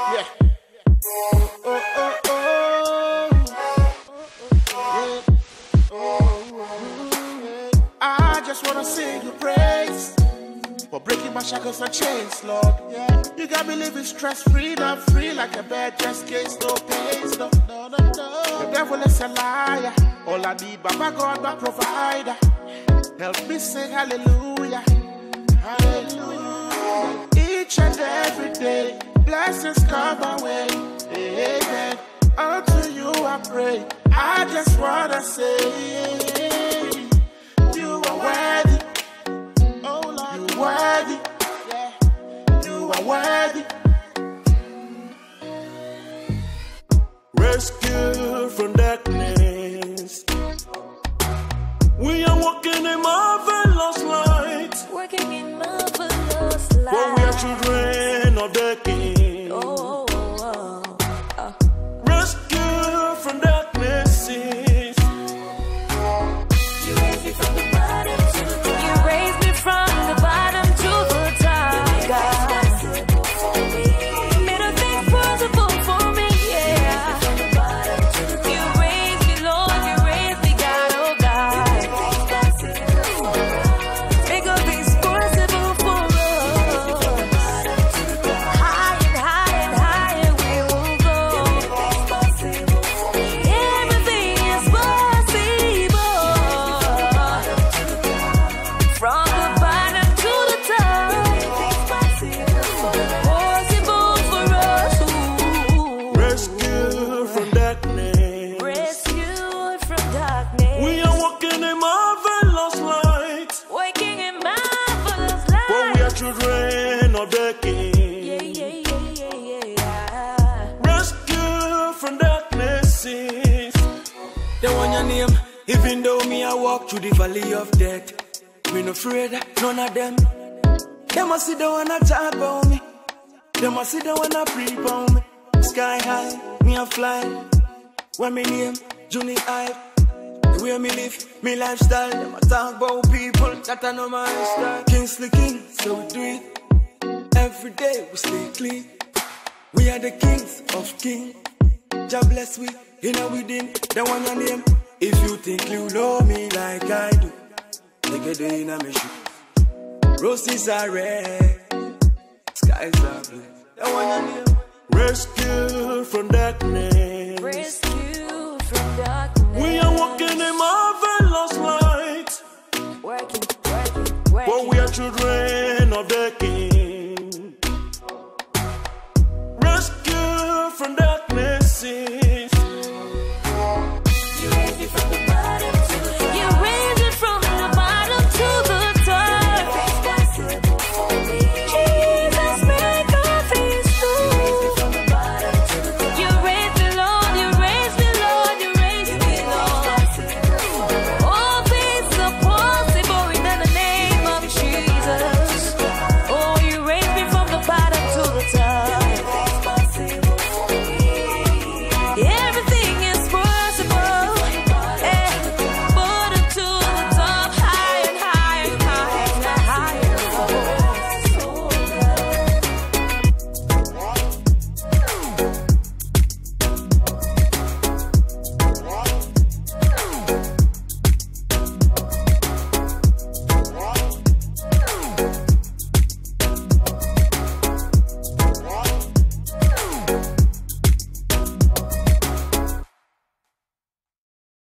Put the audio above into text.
Yeah. Oh, oh, oh. I just wanna sing your praise for breaking my shackles and chains, Lord. Yeah. You got me living stress-free, not free like a bad dress case, no pains, no. The devil is a liar. All I need, Baba God, my provider. Help me sing hallelujah, hallelujah. Each and every day, blessings come my way. Amen. Unto you I pray. I just wanna say, you are worthy. Oh Lord, you are worthy. Yeah, you are worthy. Rescue from darkness. We are walking in marvelous light. Working in marvelous light. For we are children of the King. Rescue from darkness. You raised me from the bottom to the top. You raised me from the bottom to the top. Made a thing possible for me, yeah. You raised me, Lord, you raised me, God, oh God. Make all things possible for us. High and high and higher we will go. Everything is possible. From the bottom to the top. Possible for us. Rescue from darkness. Rescued from darkness. We are walking in marvelous light. Waking in marvelous For we light. are children of the King. Yeah. Rescue from darkness. They want your name. Even though me I walk through the valley of death, me no afraid, none of them. They must sit down and talk about me. They must sit down and preach about me. Sky high, me a fly. When me name, Juni Hype. The way me live, me lifestyle. Them a talk about people that I know my style. Kingsley King, so we do it. Every day we stay clean. We are the kings of kings. Jah bless we, inna within. They want your name. If you think you know me like I do, take a day inna me shoes. Roses are red, skies are blue. They want your name. Rescue from darkness. Rescued from darkness.